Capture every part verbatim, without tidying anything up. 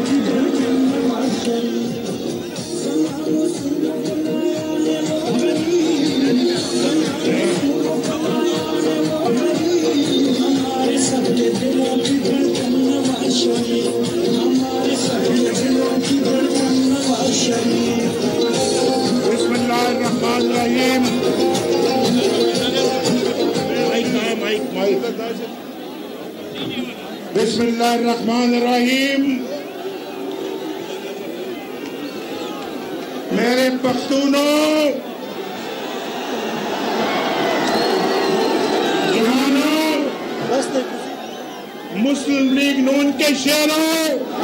बिस्मिल्लाहिर्रहमानिर्रहीम। मेरे पख्तूनों, जवानों, मुस्लिम लीग नून के शेरों,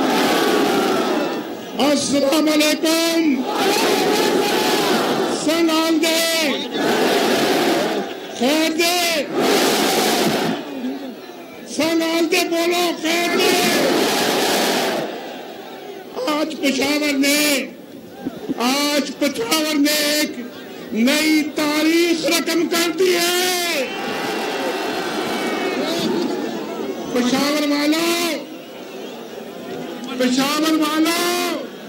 अस्सलाम वालेकुम। सलाम दे, खैर दे, सलाम दे, बोलो खैर दे। आज पेशावर ने आज पेशावर ने एक नई तारीख रकम कर दी है। पेशावर वालों, पेशावर वालों,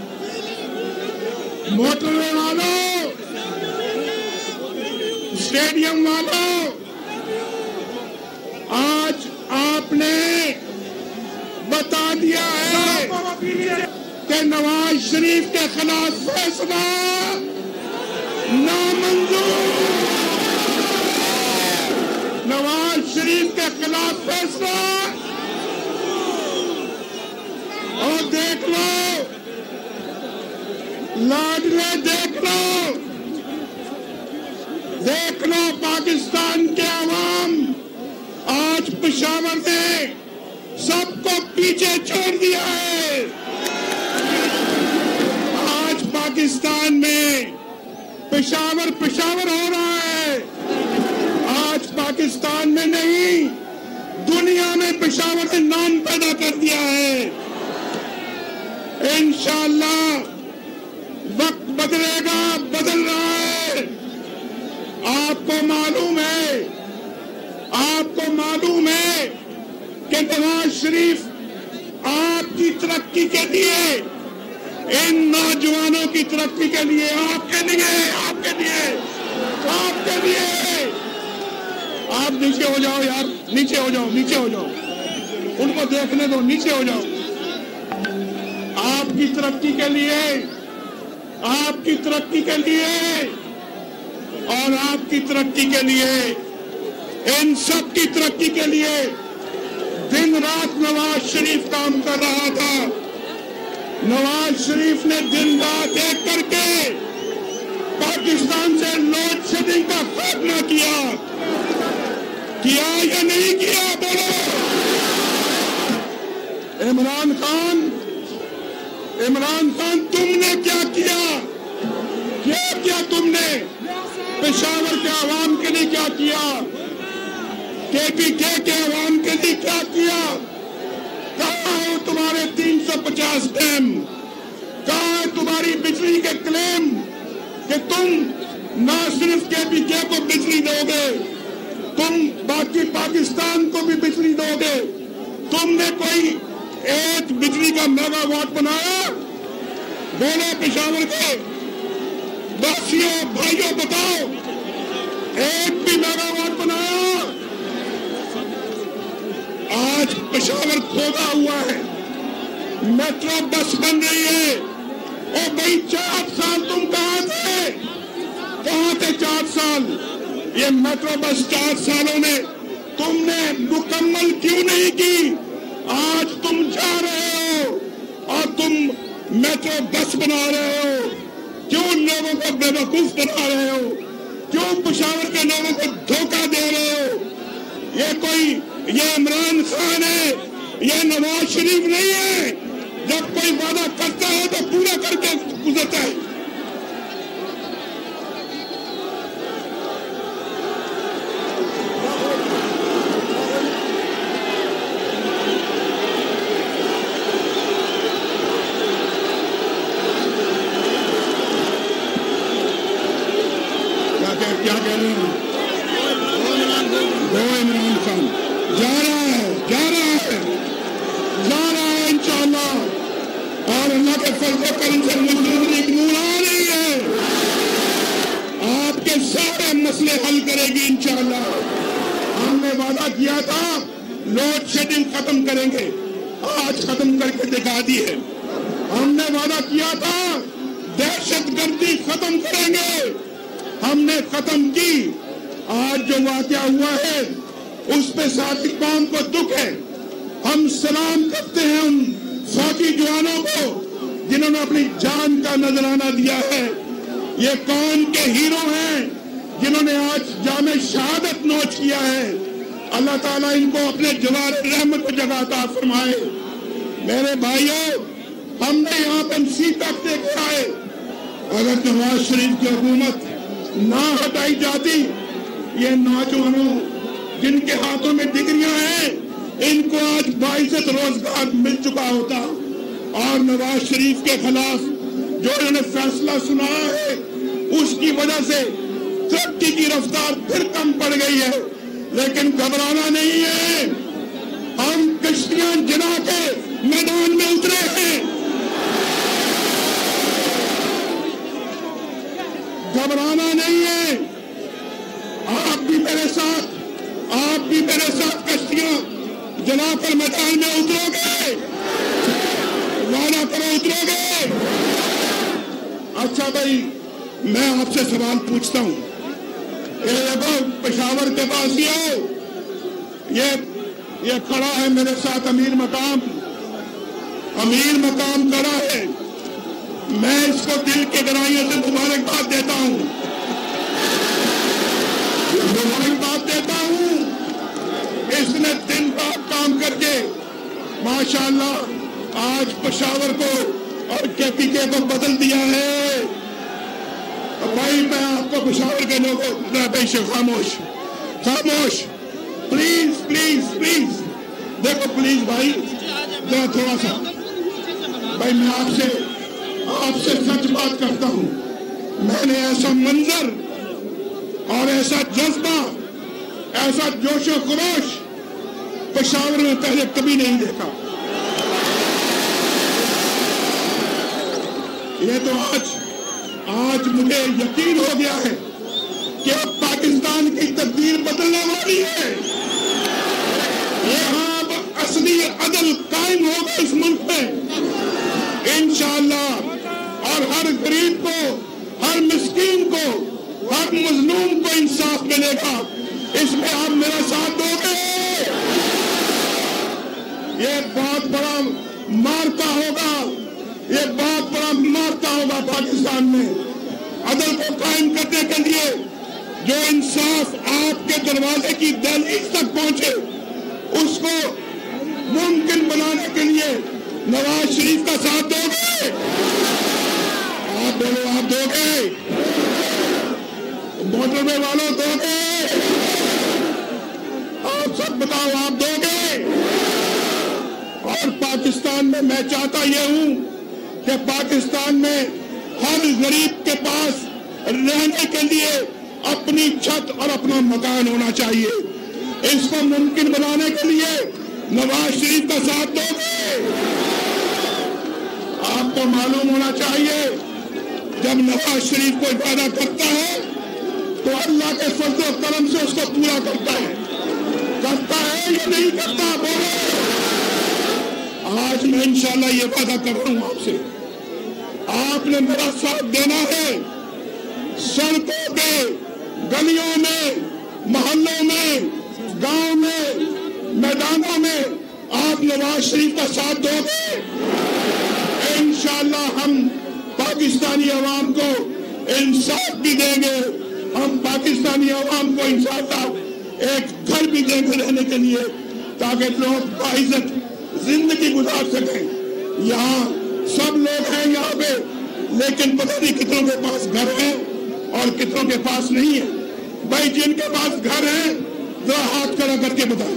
मोटरवे वालों, स्टेडियम वालों, आज आपने बता दिया है कि नवाज शरीफ के खिलाफ फैसला नामंजूर। नवाज शरीफ के खिलाफ फैसला, और देख लो लाडले, देख लो देख लो पाकिस्तान के अवाम, आज पेशावर ने सबको पीछे छोड़ दिया है। आज पाकिस्तान में पेशावर पेशावर हो रहा है। आज पाकिस्तान में नहीं, दुनिया में पेशावर ने नाम पैदा कर दिया है। इंशाअल्लाह वक्त बदलेगा, बदल रहा है। आपको मालूम है आपको मालूम है कि नवाज शरीफ आपकी तरक्की के लिए, इन नौजवानों की तरक्की के लिए, आपके लिए आपके लिए आपके लिए आप नीचे हो जाओ यार, नीचे हो जाओ, नीचे हो जाओ, उनको देखने दो, नीचे हो जाओ। आपकी तरक्की के लिए, आपकी तरक्की के लिए और आपकी तरक्की के लिए, इन सब की तरक्की के लिए दिन रात नवाज शरीफ काम कर रहा था। नवाज शरीफ ने दिन रात एक करके पाकिस्तान से लोड शेडिंग का खात्मा किया किया या नहीं किया, बोलो। इमरान खान इमरान खान तुमने क्या किया? क्या किया तुमने? पेशावर के आवाम के लिए क्या किया? केपीके के अवाम के लिए क्या किया? कहाँ है तुम्हारे तीन सौ पचास डैम? कहाँ है तुम्हारी बिजली के क्लेम कि तुम न सिर्फ केपीके को बिजली दोगे, तुम बाकी पाकिस्तान को भी बिजली दोगे? तुमने कोई एक बिजली का मेगावाट बनाया? बोलो पेशावर के वासियों, भाइयों, बताओ, एक भी मेगावाट बनाया? आज पेशावर खोदा हुआ है, मेट्रो बस बन रही है। ओ भाई, चार साल तुम कहाँ थे? कहाँ थे चार साल? ये मेट्रो बस चार सालों में तुमने मुकम्मल क्यों नहीं की? आज तुम जा रहे हो और तुम मेट्रो बस बना रहे हो। क्यों लोगों को बेवकूफ बना रहे हो? क्यों पेशावर के लोगों को धोखा दे रहे हो? ये कोई ये इमरान खान है, ये नवाज शरीफ नहीं है। जब कोई वादा करता है तो पूरा करके गुजरता है। क्या कह रहे हैं? वो इमरान खान जा रहा है जा रहा है जा रहा है इंशाअल्लाह। को करने से मुस्लिम लीग नून आ रही है, आपके सारे मसले हल करेगी इंशाअल्लाह। हमने वादा किया था लोड शेडिंग खत्म करेंगे, आज खत्म करके दिखा दी है। हमने वादा किया था दहशतगर्दी खत्म करेंगे, हमने खत्म की। आज जो वाकया हुआ है उस पे साथी कौम को दुख है। हम सलाम करते हैं उन फौजी जवानों को जिन्होंने अपनी जान का नजराना दिया है। ये कौम के हीरो हैं जिन्होंने आज जामे शहादत नोच किया है। अल्लाह ताला इनको अपने जवार रहमत को जगह अता फरमाए। मेरे भाइयों, हमने यहाँ पर सीता देख आए, अगर नवाज शरीफ की हुकूमत ना हटाई जाती, ये नौजवानों जिनके हाथों में डिग्रियां हैं, इनको आज बाइज्जत रोजगार मिल चुका होता। और नवाज शरीफ के खिलाफ जो इन्होंने फैसला सुनाया है, उसकी वजह से तरक्की की रफ्तार फिर कम पड़ गई है। लेकिन घबराना नहीं है, हम कश्तियां जला के मैदान में उतरे हैं। घबराना नहीं है, आप भी मेरे साथ, आप भी मेरे साथ कश्तियां जलाकर मैदान में उतरोगे, वादा करो उतरोगे। अच्छा भाई, मैं आपसे सवाल पूछता हूं, ये पेशावर के पास ही हो, ये ये खड़ा है मेरे साथ अमीर मकाम, अमीर मकाम खड़ा है। मैं इसको दिल के गहराइयों से मुबारकबाद देता हूं, मुबारकबाद देता हूं। इसने दिन रात काम करके माशाअल्लाह आज पेशावर को और केपीके को बदल दिया है। भाई मैं आपको पेशावर के लोगों भाई से खामोश खामोश प्लीज प्लीज प्लीज देखो प्लीज भाई, जरा थोड़ा सा भाई, मैं आपसे आपसे सच बात करता हूं। मैंने ऐसा मंजर और ऐसा जज्बा, ऐसा जोशो खरोश पेशावर में पहले कभी नहीं देखा। ये तो आज आज मुझे यकीन हो गया है कि अब पाकिस्तान की तकदीर बदलने वाली है। यहाँ अब असली अदल कायम होगा इस मुल्क में इंशाअल्लाह। और हर गरीब को, हर मिस्कीन को, हर मजलूम को इंसाफ मिलेगा। इसमें आप मेरा साथ दोगे। ये बहुत बड़ा मार्का होगा, ये बहुत बड़ा मार्का होगा पाकिस्तान में। अदल को कायम करने के लिए जो इंसाफ आपके दरवाजे की दहलीज तक पहुंचे, उसको मुमकिन बनाने के लिए नवाज शरीफ का साथ दोगे? आप बोलो, आप दोगे? मोटरवे वालों दोगे? आप सब बताओ, आप दोगे? और पाकिस्तान में मैं चाहता ये हूं कि पाकिस्तान में हर गरीब के पास रहने के लिए अपनी छत और अपना मकान होना चाहिए। इसको मुमकिन बनाने के लिए नवाज शरीफ का साथ दोगे? आपको मालूम होना चाहिए, जब नवाज शरीफ कोई वादा करता है तो अल्लाह के फजल और करम से उसको पूरा करता है। करता है या नहीं करता? बोलो। आज मैं इंशाल्लाह ये वादा कर रहा हूं आपसे, आपने मेरा साथ देना है। सड़कों पे, गलियों में, मोहल्लों में, गांव में, मैदानों में आप नवाज शरीफ का साथ दोगे? इंशाअल्लाह हम पाकिस्तानी अवाम को इंसाफ भी देंगे। हम पाकिस्तानी अवाम को इंशाअल्लाह एक घर भी देंगे रहने के लिए, ताकि लोग बाइज्जत जिंदगी गुजार सकें। यहाँ सब लोग हैं यहाँ पे, लेकिन पता नहीं कितनों के पास घर है और कितनों के पास नहीं है। भाई जिनके पास घर है जरा हाथ खड़ा करके बताओ।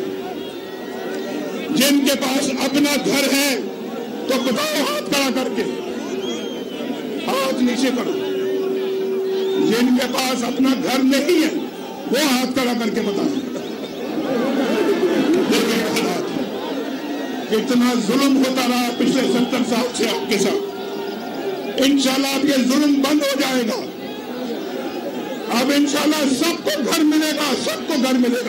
जिनके पास अपना घर है तो बताओ हाथ खड़ा करके, हाथ नीचे करो। जिनके पास अपना घर नहीं है वो हाथ खड़ा करके बताओ। कितना जुल्म होता रहा पिछले सत्तर साल से आपके साथ। इंशाल्लाह अब ये जुल्म बंद हो जाएगा। अब इंशाल्लाह सबको घर मिलेगा, सबको घर मिलेगा।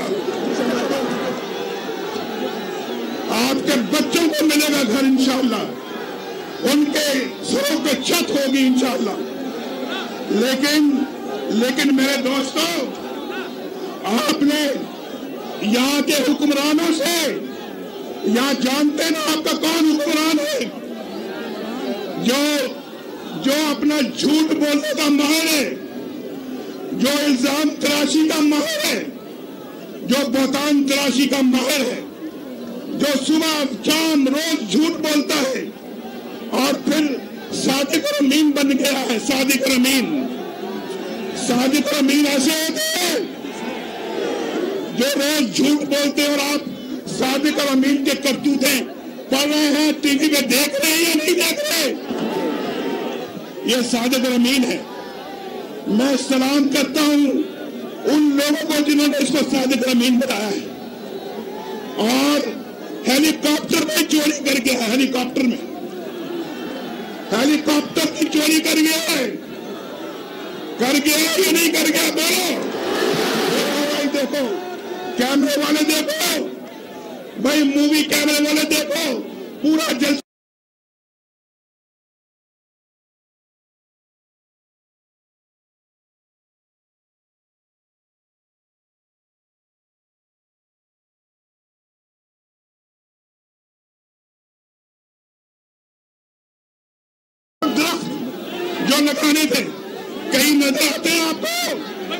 आपके बच्चों को मिलेगा घर इंशाल्लाह, उनके सरों पे छत होगी इंशाल्लाह। लेकिन लेकिन मेरे दोस्तों, आपने यहाँ के हुक्मरानों से, यहाँ जानते ना आपका कौन हुक्मरान है, जो जो अपना झूठ बोलने का माहिर है, जो इल्जाम तराशी का माहिर है, जो बहतान तराशी का माहिर है, जो सुबह शाम रोज झूठ बोलता है और फिर सादिक और अमीन बन गया है। सादिक और अमीन सादिक और अमीन ऐसे होते हैं जो रोज झूठ बोलते हैं, और आप सादिक और अमीन के करतूतें पढ़ रहे हैं, टीवी पे देख रहे हैं या नहीं देख रहे? ये सादिक और अमीन है। मैं सलाम करता हूं उन लोगों को जिन्होंने इसको सादिक और अमीन बताया है। और हेलीकॉप्टर में चोरी कर गया है, हेलीकॉप्टर में हेलीकॉप्टर की चोरी कर गया है, कर गया या नहीं कर गया? बोलो भाई, देखो कैमरे वाले, देखो भाई, मूवी कैमरे वाले देखो, पूरा जलसा जो लगाने थे कहीं नजर आते हैं आपको?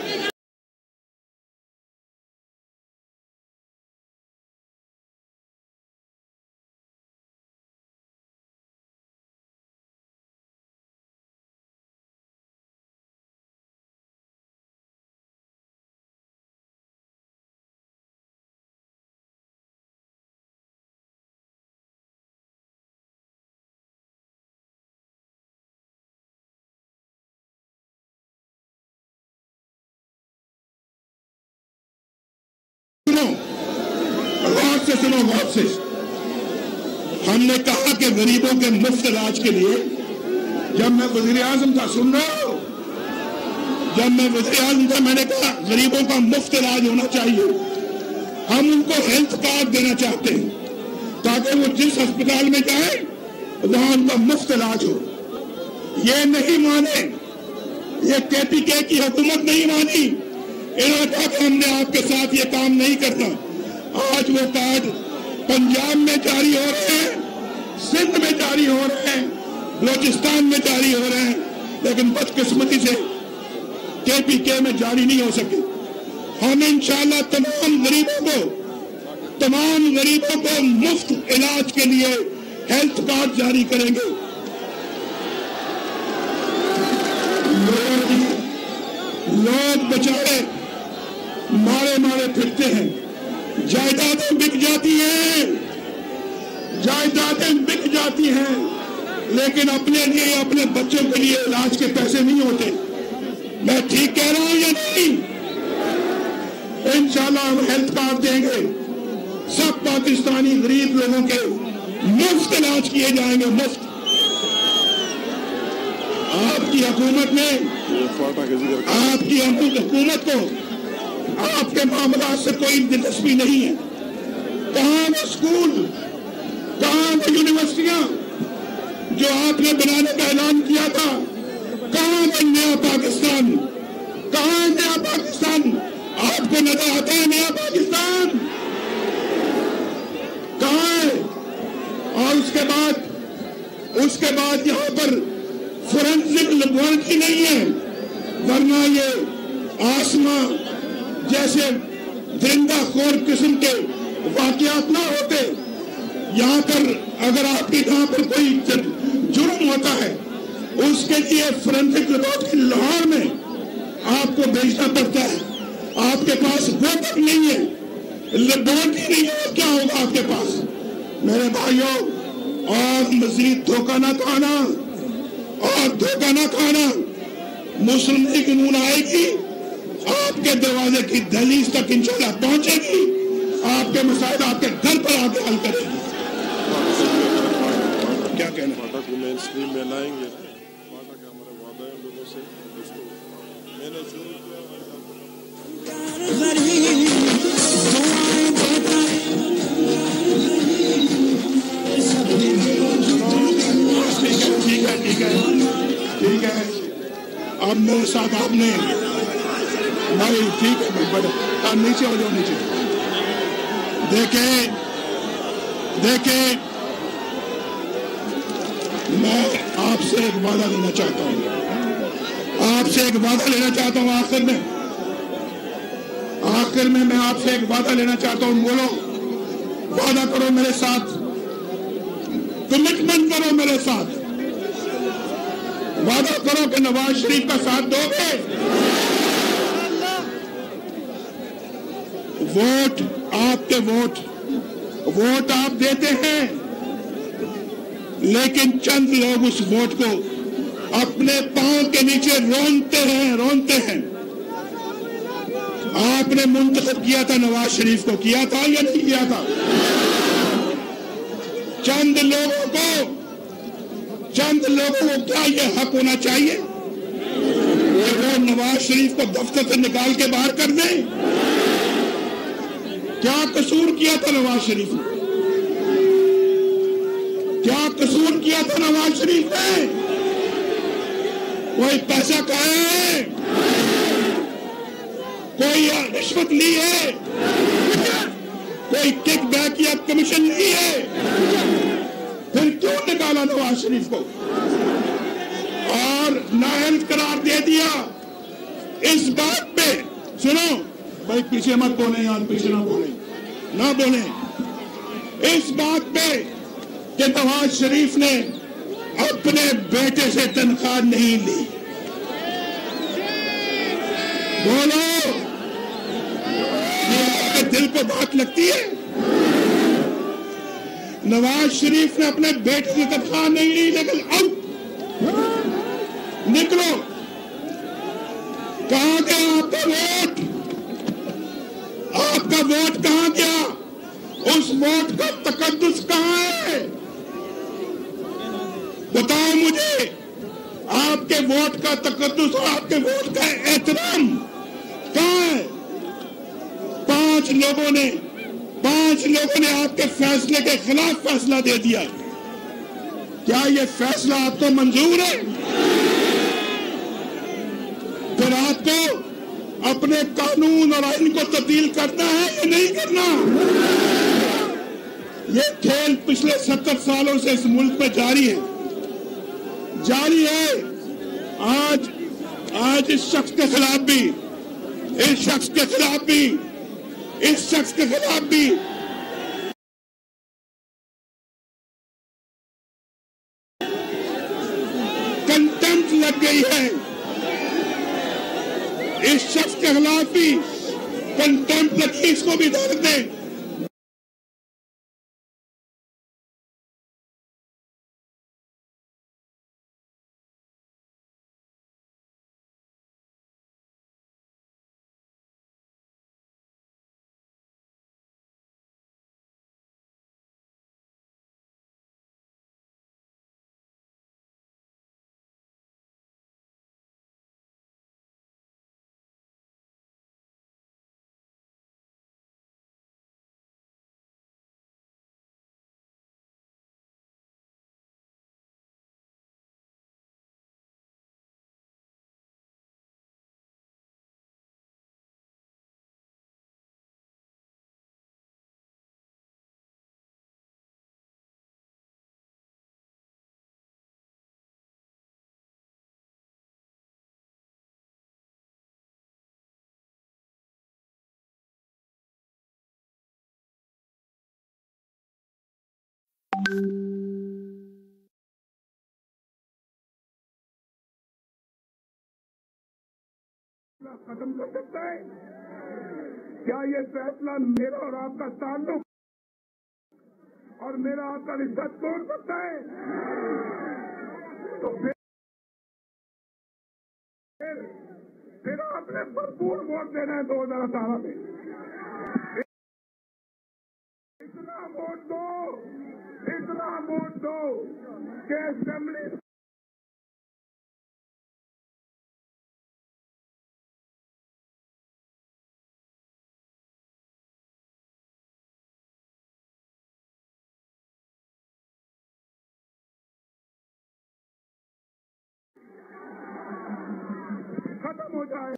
गौर से सुनो, गौर से। हमने कहा कि गरीबों के मुफ्त इलाज के लिए, जब मैं वजीर आजम था, सुन रहे हो, जब मैं वजीर आजम था, मैंने कहा गरीबों का मुफ्त इलाज होना चाहिए। हम उनको हेल्थ कार्ड देना चाहते हैं ताकि वो जिस अस्पताल में जाए वहां उनका मुफ्त इलाज हो। ये नहीं माने, ये केपीके की हुकूमत नहीं मानी। इन्होंने कहा कि हमने आपके साथ ये काम नहीं करना। आज वो कार्ड पंजाब में जारी हो रहे हैं, सिंध में जारी हो रहे हैं, बलोचिस्तान में जारी हो रहे हैं, लेकिन बदकिस्मती से केपीके में जारी नहीं हो सके। हम इंशाल्लाह तमाम गरीबों को तमाम गरीबों को मुफ्त इलाज के लिए हेल्थ कार्ड जारी करेंगे। लोग लोग बेचारे मारे मारे फिरते हैं, जायदादें बिक जाती हैं, जायदादें बिक जाती हैं, लेकिन अपने लिए, अपने बच्चों के लिए इलाज के पैसे नहीं होते। मैं ठीक कह रहा हूं या नहीं? इंशाल्लाह हम हेल्थ कार्ड देंगे, सब पाकिस्तानी गरीब लोगों के मुफ्त इलाज किए जाएंगे, मुफ्त। आपकी हुकूमत ने, आपकी हुकूमत को आपके मामला से कोई दिलचस्पी नहीं है। कहां वो स्कूल, कहां वो यूनिवर्सिटियां जो आपने बनाने का ऐलान किया था? कहां वो नया पाकिस्तान, कहां नया पाकिस्तान? आपको नजर आता है नया पाकिस्तान? कहां है? और उसके बाद उसके बाद यहां पर फोरेंसिक लेबोरेटरी नहीं है, वरना ये आसमां जैसे दरिंदा खोर किस्म के वाकयात ना होते। यहाँ पर अगर आपके यहाँ पर कोई जुर्म होता है, उसके लिए फोरेंसिक लेबोरेटरी लाहौर में आपको भेजना पड़ता है। आपके पास वो तक नहीं है, लेबोरेटरी नहीं है, क्या होगा आपके पास? मेरे भाइयों, और मजीद धोखा ना खाना, और धोखा ना खाना। मुस्लिम लीग नून आएगी, आपके दरवाजे की दहलीज तक इंशाल्लाह पहुंचेगी, आपके मसाइल आपके घर पर आके हल करेगी। क्या कहना? में लाएंगे। से उसको मैंने शुरू किया। ठीक है ठीक है ठीक है अब मेरे साथ आपने नहीं ठीक है बड़े आप नीचे हो जाओ नीचे। देखे देखे मैं आपसे एक वादा लेना चाहता हूँ आपसे एक वादा लेना चाहता हूँ आखिर में आखिर में मैं आपसे एक वादा लेना चाहता हूँ। बोलो वादा करो मेरे साथ कमिटमेंट करो मेरे साथ वादा करो कि नवाज शरीफ का साथ दोगे। वोट आपके वोट वोट आप देते हैं लेकिन चंद लोग उस वोट को अपने पांव के नीचे रोनते हैं रोनते हैं। आपने मुंतखब किया था नवाज शरीफ को, किया था या नहीं किया था? चंद लोगों को चंद लोगों को क्या यह हक होना चाहिए कि वो नवाज शरीफ को दफ्तर से निकाल के बाहर कर दें? क्या कसूर किया था नवाज शरीफ ने? क्या कसूर किया था नवाज शरीफ ने? कोई पैसा खाया है? कोई रिश्वत ली है? कोई किक बैक या कमीशन ली है? फिर क्यों निकाला नवाज शरीफ को और नाअहल करार दे दिया? इस बात पे सुनो भाई, पीछे मत बोले यार, पीछे ना बोले ना बोले इस बात पे कि नवाज शरीफ ने अपने बेटे से तनख्वाह नहीं ली। बोलो ये आपके दिल को बात लगती है? नवाज शरीफ ने अपने बेटे से तनख्वाह नहीं ली लेकिन अब निकलो, कहां गया आपका वोट? आपका वोट कहां गया? उस वोट का तकद्दुस कहां है? बताओ मुझे, आपके वोट का तकद्दुस और आपके वोट का एहतराम कहां है? पांच लोगों ने पांच लोगों ने आपके फैसले के खिलाफ फैसला दे दिया। क्या यह फैसला आपको मंजूर है? फिर आपको अपने कानून और आइन को तब्दील करना है या नहीं करना? ये खेल पिछले सत्तर सालों से इस मुल्क में जारी है जारी है आज आज इस शख्स के खिलाफ भी इस शख्स के खिलाफ भी इस शख्स के खिलाफ भी कंटेम्प्ट लग गई है। इस शख्स के खिलाफ भी कंटेम्प्ट लगी, इसको भी दाद दें। खत्म कर सकता है? क्या ये फैसला मेरा और आपका ताल्लुक और मेरा आपका रिश्ता तोड़ सकता है? तो फिर फिर आपने भरपूर वोट देना है दो हजार अठारह में। इतना वोट दो इतना वोट दो कि असेंबली खत्म हो जाए।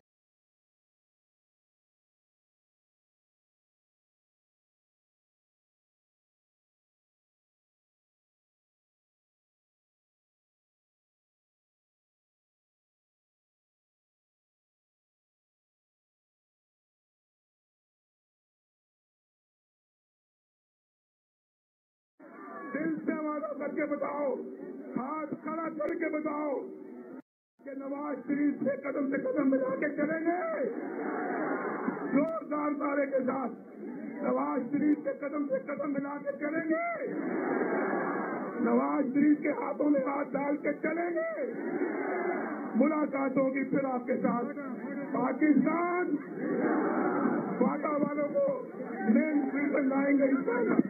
दिल से वादा करके बताओ, हाथ खड़ा करके बताओ कि नवाज शरीफ से कदम से कदम मिला के चलेंगे। जोरदार नारे के साथ नवाज शरीफ के कदम से कदम मिला के चलेंगे। नवाज शरीफ के हाथों में हाथ डाल के चलेंगे। मुलाकात होगी फिर आपके साथ। पाकिस्तान वादा वालों को मेन स्ट्रीट पर लाएंगे इंशाअल्लाह।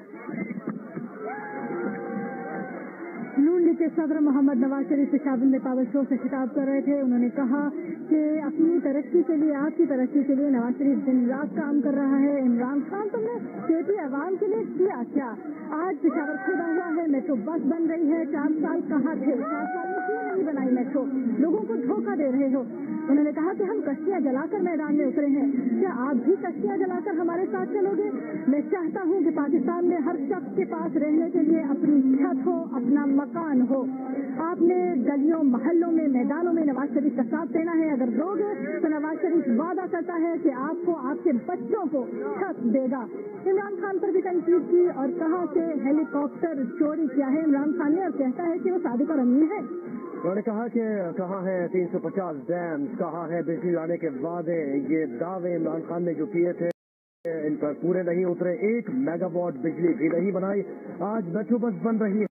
नून लीग के सदर मोहम्मद नवाज शरीफ पेशावर में पावर शो से खिताब कर रहे थे। उन्होंने कहा कि अपनी तरक्की के लिए, आपकी तरक्की के लिए नवाज शरीफ दिन रात काम कर रहा है। इमरान खान तुमने केपी अवाम के लिए किया क्या? आज पेशावर खुदा हुआ है, मेट्रो बस बन रही है। चार साल कहाँ थे? चार साल में क्यों नहीं बनाई मेट्रो? लोगों को धोखा दे रहे हो। उन्होंने कहा कि हम कश्तियां जलाकर मैदान में उतरे हैं, क्या आप भी कश्तियां जलाकर हमारे साथ चलोगे? मैं चाहता हूं कि पाकिस्तान में हर शख्स के पास रहने के लिए अपनी छत हो, अपना मकान हो। आपने गलियों मोहल्लों में, मैदानों में नवाज शरीफ का साथ देना है। अगर दोगे तो नवाज शरीफ वादा करता है कि आपको, आपके बच्चों को छत देगा। इमरान खान पर भी तनकीद की और कहा कि हेलीकॉप्टर चोरी किया है इमरान खान ने, और कहता है कि वो सादिक और अमीन है। उन्होंने कहा कि कहाँ है तीन सौ पचास डैम, कहाँ है बिजली लाने के वादे? ये दावे इमरान खान ने जो किए थे इन पर पूरे नहीं उतरे। एक मेगावाट बिजली भी नहीं बनाई। आज मेट्रो बस बन रही है।